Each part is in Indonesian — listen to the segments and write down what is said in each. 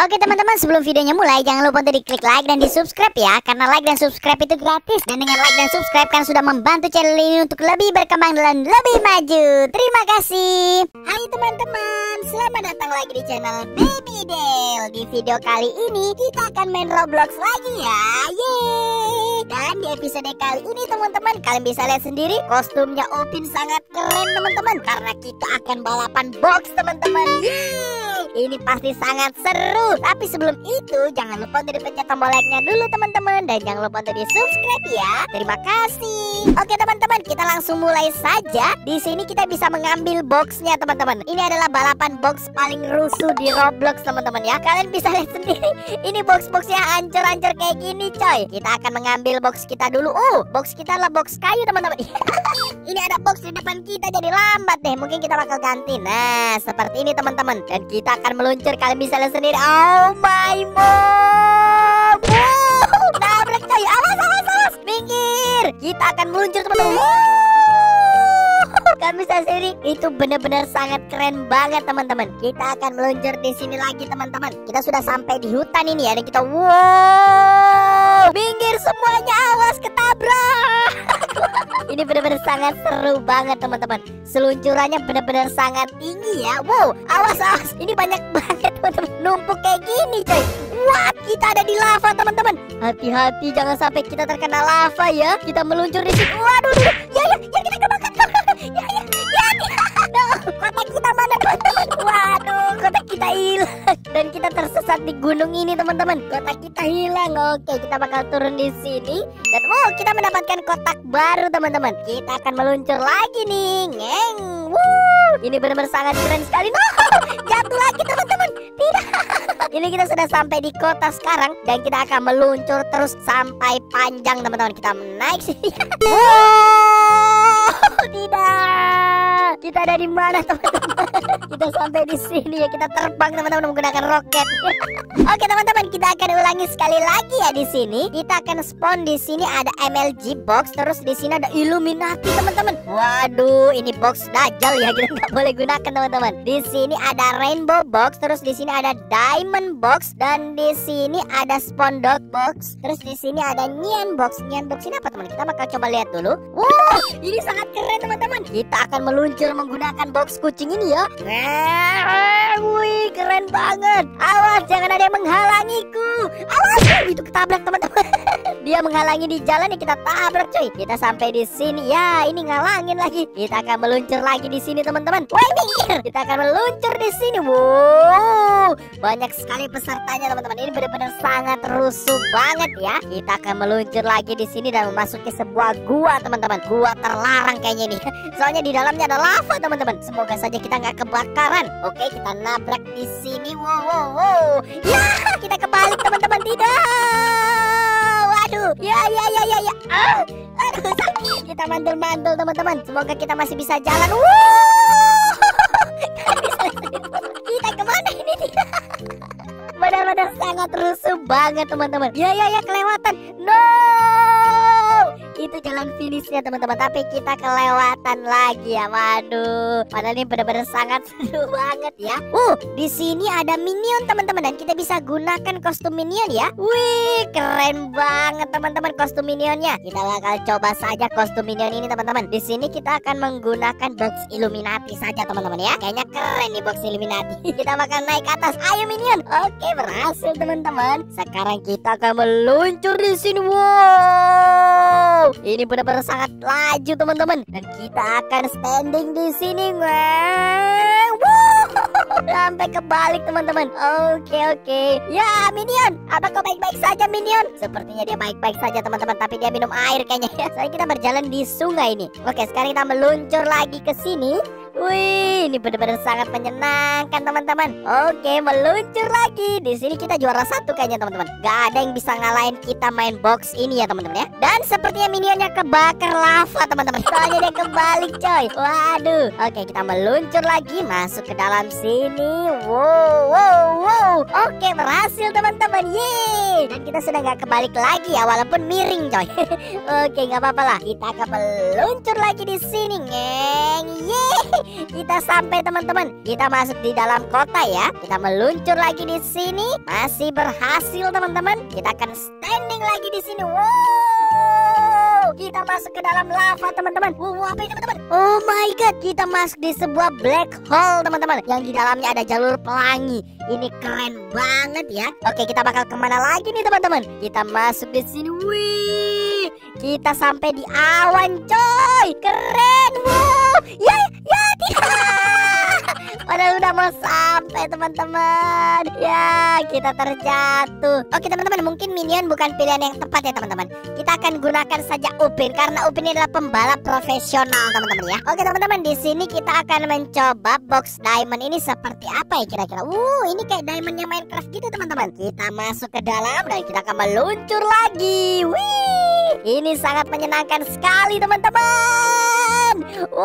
Oke teman-teman, sebelum videonya mulai jangan lupa untuk diklik like dan di subscribe ya, karena like dan subscribe itu gratis. Dan dengan like dan subscribe kan sudah membantu channel ini untuk lebih berkembang dan lebih maju. Terima kasih. Hai teman-teman, selamat datang lagi di channel Baby Del. Di video kali ini kita akan main Roblox lagi ya. Yeay. Dan di episode kali ini teman-teman, kalian bisa lihat sendiri kostumnya Upin sangat keren teman-teman, karena kita akan balapan box teman-teman. Yeay. Ini pasti sangat seru. Tapi sebelum itu jangan lupa untuk dipencet tombol like-nya dulu teman-teman, dan jangan lupa untuk di subscribe ya. Terima kasih. Oke teman-teman, kita langsung mulai saja. Di sini kita bisa mengambil boxnya teman-teman. Ini adalah balapan box paling rusuh di Roblox teman-teman ya. Kalian bisa lihat sendiri. Ini box-boxnya hancur-hancur kayak gini coy. Kita akan mengambil box kita dulu. Box kita adalah box kayu teman-teman. Ini ada box di depan kita, jadi lambat deh. Mungkin kita bakal ganti. Nah seperti ini teman-teman. Dan kita akan meluncur. Kalian bisa lihat sendiri. Oh my god. Nabrak coy. Awas. Minggir. Kita akan meluncur teman-teman. Kalian bisa sendiri. Itu benar-benar sangat keren banget teman-teman. Kita akan meluncur di sini lagi teman-teman. Kita sudah sampai di hutan ini ya. Dan kita minggir semuanya, awas ketabrak. Ini benar-benar sangat seru banget teman-teman. Seluncurannya benar-benar sangat tinggi ya. Wow, awas. Ini banyak banget teman-teman. Numpuk kayak gini coy. What? Kita ada di lava teman-teman. Hati-hati jangan sampai kita terkena lava ya. Kita meluncur di sini. Waduh. Ya kita kebakar. Ya. Kotak kita mana teman-teman? Waduh, kotak kita hilang. Dan kita tersesat di gunung ini teman-teman. Kotak kita hilang. Oke, kita bakal turun di sini. Dan kita mendapatkan kotak baru teman-teman. Kita akan meluncur lagi nih. Ngeng. Ini benar-benar sangat keren sekali. Jatuh lagi teman-teman. Tidak. Ini kita sudah sampai di kota sekarang. Dan kita akan meluncur terus sampai panjang teman-teman. Kita naik sini. Tidak. Kita ada di mana teman-teman? Kita sampai di sini ya. Kita terbang teman-teman menggunakan roket. Oke teman-teman, kita akan ulangi sekali lagi ya di sini. Kita akan spawn di sini ada MLG box, terus di sini ada Illuminati teman-teman. Waduh, ini box Dajjal ya, kita nggak boleh gunakan teman-teman. Di sini ada Rainbow box, terus di sini ada Diamond box, dan di sini ada Spawn Dog box, terus di sini ada Nyan box. Nyan box ini apa teman? Kita bakal coba lihat dulu. Wow, ini sangat keren teman-teman. Kita akan meluncur menggunakan box kucing ini ya. Wih, keren banget. Awas, jangan ada yang menghalangiku. Awas, itu ketabrak teman-teman. Dia menghalangi di jalan ya, kita tabrak coy. Kita sampai di sini ya. Ini ngalangin lagi. Kita akan meluncur lagi di sini teman-teman. Woi, minggir. Kita akan meluncur di sini. Wow, banyak sekali pesertanya teman-teman. Ini benar-benar sangat rusuh banget ya. Kita akan meluncur lagi di sini dan memasuki sebuah gua teman-teman. Gua terlarang kayaknya ini. Soalnya di dalamnya ada lava teman-teman. Semoga saja kita nggak kebakaran. Oke, kita nabrak di sini. Wow. Ya, kita kebalik teman-teman. Tidak. Waduh. Ya. Aduh, sakit. Kita mantul-mantul teman-teman. Semoga kita masih bisa jalan. Kita kemana ini? Benar-benar sangat rusuh banget teman-teman. Ya, kelewatan. No. Itu jalan finishnya teman-teman, tapi kita kelewatan lagi ya. Waduh, padahal ini benar-benar sangat seru banget ya. Di sini ada minion teman-teman, dan kita bisa gunakan kostum minion ya. Wih, keren banget teman-teman kostum minionnya. Kita bakal coba saja kostum minion ini teman-teman. Di sini kita akan menggunakan box Illuminati saja teman-teman ya. Kayaknya keren nih box Illuminati. Kita bakal naik ke atas. Ayo minion. Oke, berhasil teman-teman. Sekarang kita akan meluncur di sini. Wow. Ini benar-benar sangat laju teman-teman, dan kita akan standing di sini. Sampai kebalik teman-teman. Oke. Ya, minion, apa kau baik-baik saja minion? Sepertinya dia baik-baik saja teman-teman, tapi dia minum air kayaknya ya. Soalnya kita berjalan di sungai ini. Oke, sekarang kita meluncur lagi ke sini. Wih, ini benar-benar sangat menyenangkan teman-teman. Oke, meluncur lagi. Di sini kita juara satu kayaknya teman-teman. Gak ada yang bisa ngalahin kita main box ini ya teman-teman ya. Dan sepertinya minionnya kebakar lava teman-teman. Soalnya dia kebalik coy. Waduh. Oke, kita meluncur lagi masuk ke dalam sini. Wow. Oke, berhasil teman-teman. Yeay. Dan kita sudah gak kebalik lagi ya, walaupun miring coy. Oke, gak apa-apa lah. Kita akan meluncur lagi di sini. Yeay. Kita sampai teman-teman. Kita masuk di dalam kota ya. Kita meluncur lagi di sini. Masih berhasil teman-teman. Kita akan standing lagi di sini. Wow. Kita masuk ke dalam lava teman-teman. Wow, apa ini teman-teman? Oh my god, kita masuk di sebuah black hole teman-teman. Yang di dalamnya ada jalur pelangi. Ini keren banget ya. Oke, kita bakal kemana lagi nih teman-teman? Kita masuk di sini. Wih, kita sampai di awan coy. Keren. Wow. Ya tidak. Padahal udah mau sampai teman-teman. Ya, kita terjatuh. Oke teman-teman, mungkin minion bukan pilihan yang tepat ya teman-teman. Kita akan gunakan saja Upin karena Upin ini adalah pembalap profesional teman-teman ya. Oke teman-teman, di sini kita akan mencoba box diamond ini seperti apa ya kira-kira. Ini kayak diamondnya Minecraft gitu teman-teman. Kita masuk ke dalam dan kita akan meluncur lagi. Wih, ini sangat menyenangkan sekali teman-teman.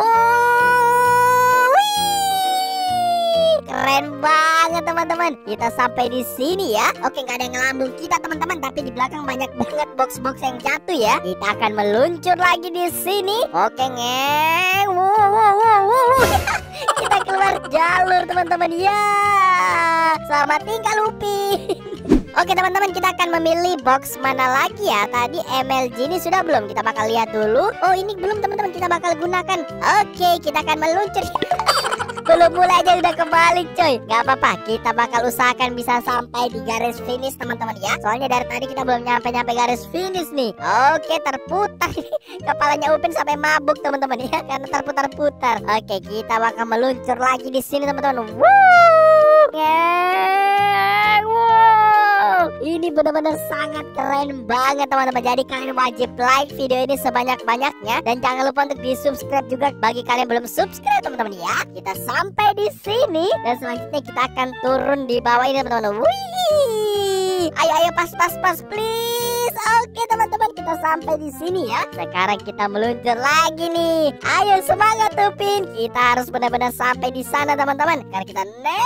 Keren banget teman-teman. Kita sampai di sini ya. Oke, nggak ada yang ngelambung kita teman-teman, tapi di belakang banyak banget box-box yang jatuh ya. Kita akan meluncur lagi di sini. Oke, ngeng. Wow. Kita keluar jalur teman-teman ya. Selamat tinggal Upin. Oke teman-teman, kita akan memilih box mana lagi ya. Tadi MLG ini sudah belum? Kita bakal lihat dulu. Oh, ini belum teman-teman, kita bakal gunakan. Oke, kita akan meluncur. Belum mulai aja udah kebalik coy. Gak apa-apa, kita bakal usahakan bisa sampai di garis finish teman-teman ya. Soalnya dari tadi kita belum nyampe garis finish nih. Oke, terputar. Kepalanya Upin sampai mabuk teman-teman ya, karena terputar-putar. Oke, kita bakal meluncur lagi di sini teman-teman. Ini benar-benar sangat keren banget teman-teman. Jadi kalian wajib like video ini sebanyak-banyaknya. Dan jangan lupa untuk di subscribe juga bagi kalian belum subscribe teman-teman ya. Kita sampai di sini. Dan selanjutnya kita akan turun di bawah ini teman-teman. Wih, ayo pas please. Oke teman-teman, kita sampai di sini ya. Sekarang kita meluncur lagi nih. Ayo semangat Upin. Kita harus benar-benar sampai di sana teman-teman. Karena kita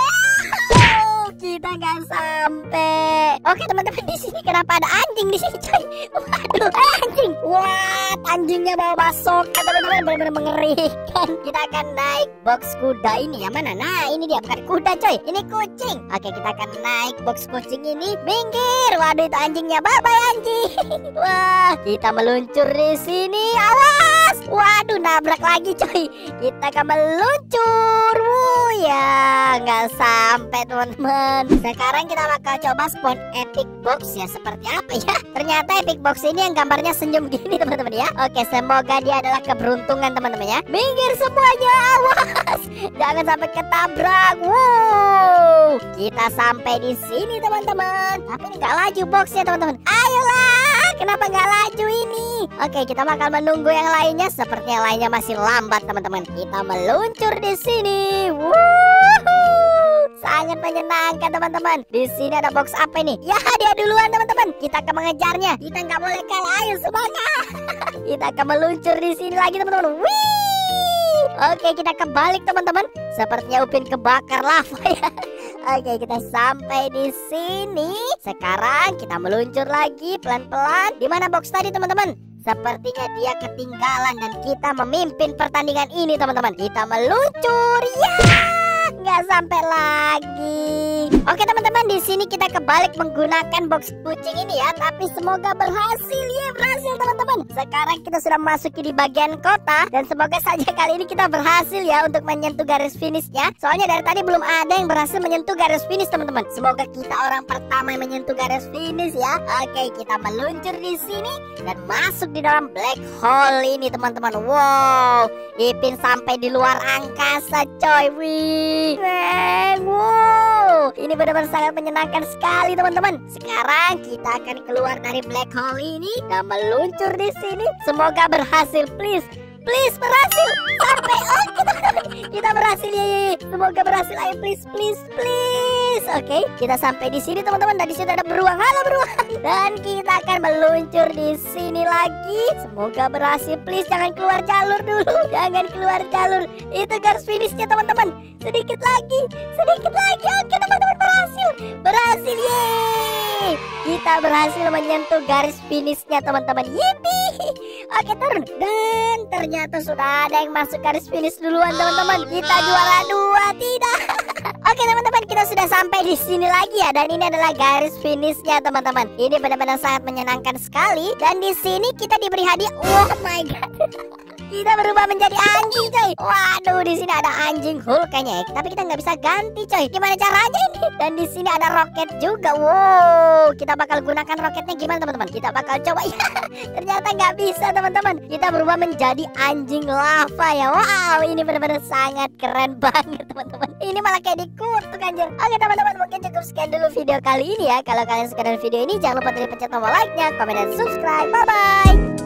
kita nggak sampai. Oke teman-teman, di sini kenapa ada anjing di sini coy? Waduh, anjing. Wah, anjingnya bawa basok teman-teman, benar-benar mengerikan. Kita akan naik box kuda ini ya. Mana? Nah, ini dia, bukan kuda coy, ini kucing. Oke, kita akan naik box kucing ini. Minggir. Waduh, itu anjingnya. Bye-bye anjing. Wah, kita meluncur di sini. Awas. Waduh, nabrak lagi coy. Kita akan meluncur. Ya, nggak sampai teman-teman. Sekarang kita bakal coba spawn epic box ya. Seperti apa ya? Ternyata epic box ini yang gambarnya senyum gini teman-teman ya. Oke, semoga dia adalah keberuntungan teman-teman ya. Minggir semuanya, awas. Jangan sampai ketabrak. Wow, kita sampai di sini teman-teman. Tapi ini nggak laju boxnya teman-teman. Ayolah, kenapa nggak laju ini? Oke, kita bakal menunggu yang lainnya. Seperti yang lainnya masih lambat teman-teman. Kita meluncur di sini. Sangat menyenangkan teman-teman. Di sini ada box apa ini? Ya, dia duluan teman-teman. Kita akan mengejarnya. Kita nggak boleh kalah. Ayo semangat. Kita akan meluncur di sini lagi teman-teman. Wih. Oke, kita kebalik teman-teman. Sepertinya Upin kebakar lava ya. Oke, kita sampai di sini. Sekarang kita meluncur lagi pelan-pelan. Di mana box tadi teman-teman? Sepertinya dia ketinggalan dan kita memimpin pertandingan ini teman-teman. Kita meluncur ya. Nggak sampai lagi. Oke teman-teman, di sini kita kebalik menggunakan box kucing ini ya. Tapi semoga berhasil ya, berhasil teman-teman. Sekarang kita sudah masuk di bagian kota dan semoga saja kali ini kita berhasil ya untuk menyentuh garis finishnya. Soalnya dari tadi belum ada yang berhasil menyentuh garis finish teman-teman. Semoga kita orang pertama yang menyentuh garis finish ya. Oke, kita meluncur di sini dan masuk di dalam black hole ini teman-teman. Wow, Ipin sampai di luar angkasa coy. Wih. Wow, ini benar-benar sangat menyenangkan sekali teman-teman. Sekarang kita akan keluar dari black hole ini dan meluncur di sini. Semoga berhasil, please berhasil. Sampai teman-teman, kita berhasil ya. Semoga berhasil, ayo please. Oke, kita sampai di sini teman-teman. Dan di situ ada beruang. Halo beruang. Dan kita akan meluncur di sini lagi. Semoga berhasil, please. Jangan keluar jalur dulu. Jangan keluar jalur. Itu garis finishnya teman-teman. Sedikit lagi. Oke teman-teman, berhasil yeay. Kita berhasil menyentuh garis finishnya teman-teman. Yippee. Oke, turun. Dan ternyata sudah ada yang masuk garis finish duluan, teman-teman. Kita juara 2, tidak. Oke, teman-teman, kita sudah sampai di sini lagi ya. Dan ini adalah garis finishnya, teman-teman. Ini benar-benar sangat menyenangkan sekali. Dan di sini kita diberi hadiah. Oh my god. Kita berubah menjadi anjing, coy. Waduh, di sini ada anjing Hulk kayaknya ya. Tapi kita nggak bisa ganti, coy. Gimana caranya ini? Dan di sini ada roket juga. Wow, kita bakal gunakan roketnya gimana, teman-teman? Kita bakal coba. Ternyata nggak bisa, teman-teman. Kita berubah menjadi anjing lava ya. Wow, ini benar-benar sangat keren banget, teman-teman. Ini malah kayak dikutuk, anjir. Oke, teman-teman, mungkin cukup sekian dulu video kali ini ya. Kalau kalian suka dengan video ini, jangan lupa pencet tombol like-nya, komen, dan subscribe. Bye-bye.